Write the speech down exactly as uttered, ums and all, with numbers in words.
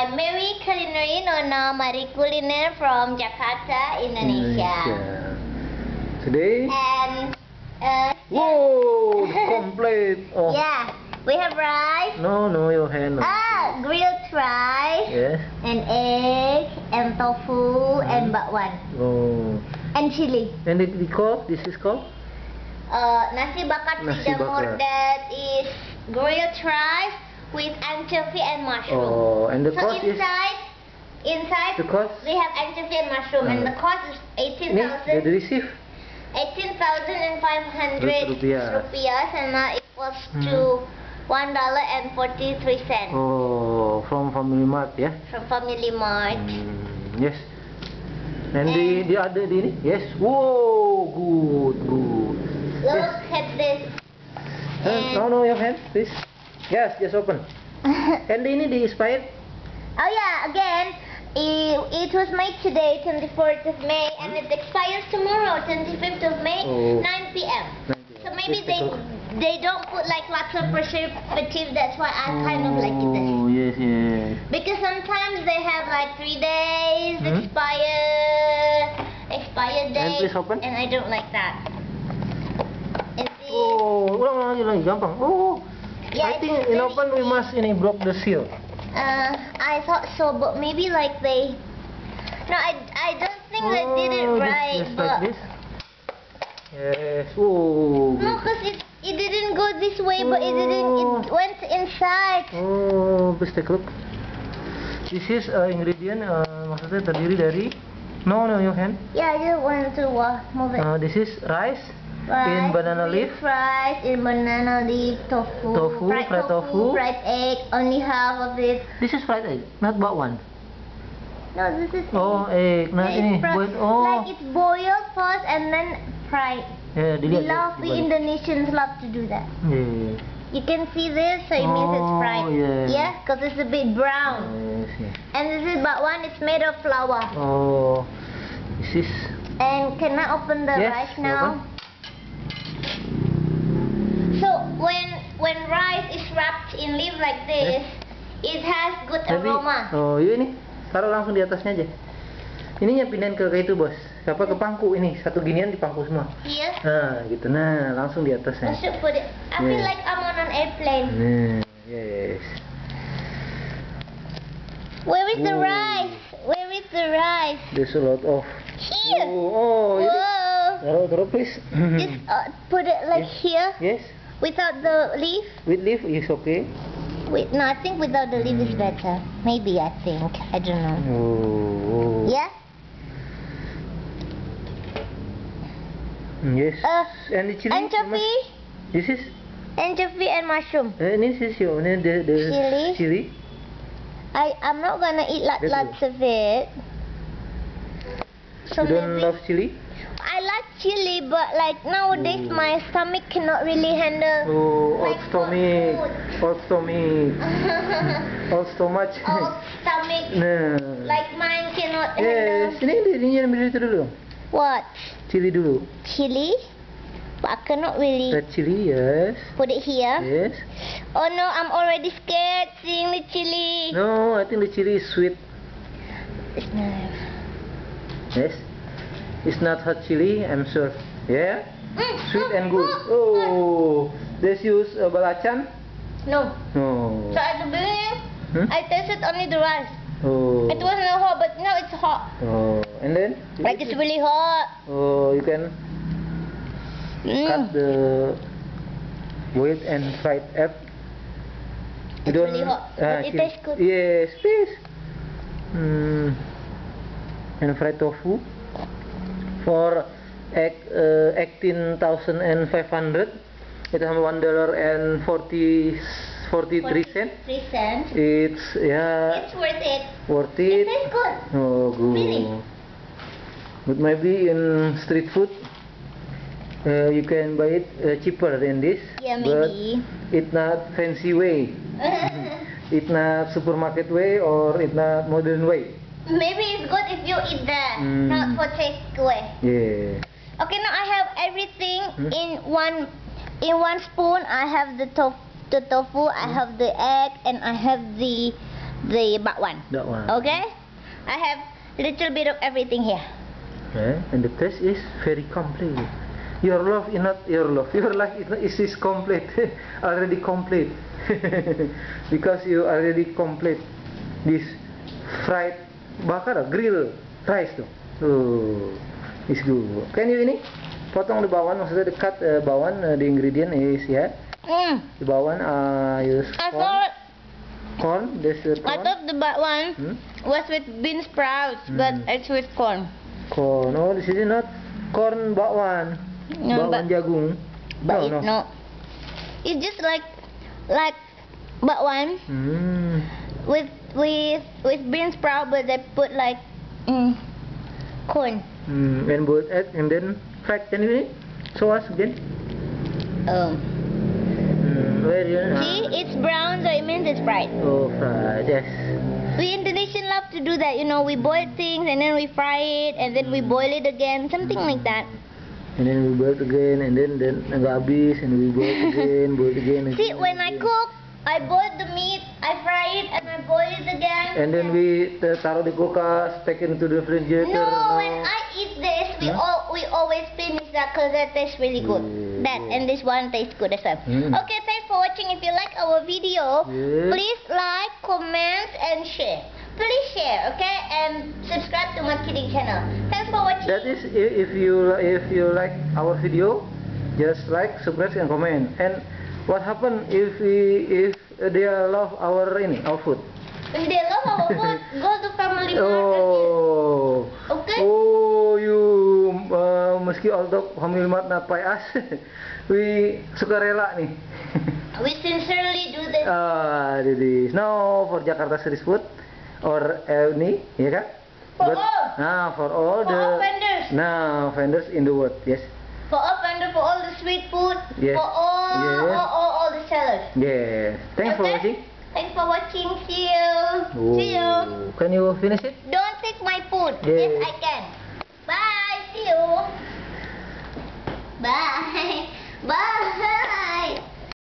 I'm Mary Culinary Nona, Mari Kuliner from Jakarta, Indonesia. Indonesia. Today, And uh, whoa, complete. Oh. yeah, we have rice. No, no, your hand. Ah, grilled rice. Yes. And egg, and tofu, Hmm. and bakwan, Oh. and chili. And the, the call, this is called? Uh, nasi bakar Nasi Tidamor, bakar. that is grilled rice with anchovy and mushroom. Oh, and the So cost is? inside, inside The cost? we have anchovy and mushroom, and Uh. the cost is eighteen Ini, the thousand. receive? eighteen thousand five hundred Rupiah. rupiah, and now equals Hmm. to one dollar and forty-three cents Oh, from Family Mart, yeah? from Family Mart. Hmm, yes. And the the other the ini? Yes. Whoa, good, good. Look Yes. at this. Uh, no, no, your hand, please. Yes, just open. And ini the expired? Oh yeah, again, it, it was made today, twenty-fourth of May, and it expires tomorrow, twenty-fifth of May, Oh. nine p m So maybe Just they take a look. they don't put like lots of preservative. That's why I kind of like it. Oh, yes, yes. Because sometimes they have like three days Hmm? expire expired And date, please open. and I don't like that. And see, Oh, ulang lagi lagi gampang. Oh, yeah, I it's think in very open we must ini broke the seal. Uh, I thought so, but maybe like they. No, I, I don't think they did it Oh, just- right, just but like this. Yes. Oh. no, cause it it didn't go this way, but it didn't. It went inside. Oh, please take a look. This is uh, ingredient, uh, maksudnya terdiri dari. No, no, your hand. Yeah, I just wanted to uh, move it. Uh, this is rice, Rice, in banana leaf. Rice in banana leaf, tofu, Tofu, fried, fried tofu, tofu. fried egg. Only half of it. This is fried egg, not bakwan. No, this is. Oh, egg. Nah, It's ini fri- buat oh. Like it's boiled first and then fried. Ya, We dilihat. love, dibalik. we Indonesians love to do that. Yeah. You can see this, so it means it's Oh, fried. yeah. Yeah, because it's a bit brown. Yes, yes. And this is bakwan, it's made of flour. Oh, this is. And can I open the Yes, rice now? open. So when when rice is wrapped in leaf like this, it has good Jadi, aroma. oh iya ini, taruh langsung di atasnya aja. Ininya pindahin ke, ke itu bos, apa ke pangku ini, satu ginian di pangku semua. Here, Nah, gitu, nah langsung di I atasnya. should put it. I feel Yeah. like I'm on an airplane. Nah, yes. Where is the Whoa. rice? Where is the rice? There's a lot of. Here. Oh, oh, ini. Whoa. Taruh, taruh please. Just uh, put it like Yes. here Yes, without the leaf. with leaf is okay. Wait, no, I think without the leaf is better. Maybe, I think. I don't know. Oh, Yeah? yes. Uh, And the chili. Anchovy, This is. anchovy and mushroom. Eh, ini is your, ini the the Chili. chili. I, I'm not gonna eat lot, That's lots of it. So You don't maybe, love chili? I like chili, but like nowadays Oh. my stomach cannot really handle. Oh, my old stomach, food. old stomach, old stomach. Old stomach, Nah. like mine cannot Yes, handle. ini ini yang itu dulu. What? Chili dulu. Chili? But I cannot really Red chili, yes. put it here. Yes. Oh no, I'm already scared seeing the chili. No, I think the chili is sweet. It's not. Yes. It's not hot chili, I'm sure. Yeah. Mm, Sweet mm, and good. mm, mm. Oh, let's use uh, belacan. No. No. So at the beginning, Hmm? I tasted only the rice. Oh. It wasn't hot, but now it's hot. Oh, and then? Like it's really hot. Oh, you can cut Mm. the boiled and fried egg. You It's really hot, ah, but it chili. tastes good. Yes, please. Hmm. And fried tofu for egg uh, eighteen thousand and five hundred. It has one dollar and forty forty three cent. Three cents. It's yeah It's worth it. worth It it. tastes good. Oh, good. Really? But maybe in street food, uh, you can buy it uh, cheaper than this. Yeah, But maybe. it's not fancy way. It's not supermarket way or it's not modern way. Maybe it's good if you eat that, Mm. not for takeaway. Yeah. Okay, now I have everything Hmm? in one in one spoon. I have the tof the tofu, I have the egg, and I have the the bakwan. That one. Okay, I have little bit of everything here. Okay, and the taste is very complete. Your love is not your love. Your life is, not, is, is complete. Already complete. Because you already complete this fried bakar, grill rice tuh. Oh, it's good. Can you ini? Potong the bawang, maksudnya the cut uh, bawang, uh, the ingredient is ya. Yeah. Mm. The bawang uh, use I corn. thought Corn, this is I corn. thought the bakwan Hmm? was with bean sprouts, but Hmm. it's with corn. Corn. Oh, this is not corn bakwan. No, Bakwan but, jagung. but No, it's no. not. It's just like like bakwan Hmm. with with with bean sprout, but they put like mm, corn. Hmm. And boiled egg and then fried. Can you eat? Show us again. Um. Hmm. Where you? See, it's brown, so it means it's fried. Oh, fried. Yes. We Indonesian love to do that. You know, we boil things and then we fry it and then we boil it again, something like that. And then we boil it again, and then then agak habis, and we boil it again, boil it again. See, again, when I again. cook, I boil the meat, I fry it, and I boil it again. And then we uh, taruh di kulkas, pack into the refrigerator. No, when I eat this, we Huh? all we always finish that because that tastes really good. Yeah, That yeah. and this one tastes good as well. Mm. Okay, thanks for watching. If you like our video, Yeah. please like, comment, and share. Please share, okay, and subscribe to my kidding channel. Thanks for watching. That is, i- if you if you like our video, just like, subscribe, and comment. And what happen if we if they love our ini our food? If they love our food, go to Family Mart. Oh, Okay. oh, you uh, meski untuk Family Mart na pay us, we suka rela nih. We sincerely do this. Ah, this now for Jakarta Street Food or uh, ini, ya kan? For all. Nah, for all For the all vendors. nah vendors in the world, yes, For all vendor, for all the sweet food, Yes. for all, Yes. all, all, all the sellers. yes. Thanks for Okay? watching. Thanks for watching. See you. See you. Oh, can you finish it? Don't take my food. Yes. Yes, I can. Bye. See you. Bye. Bye.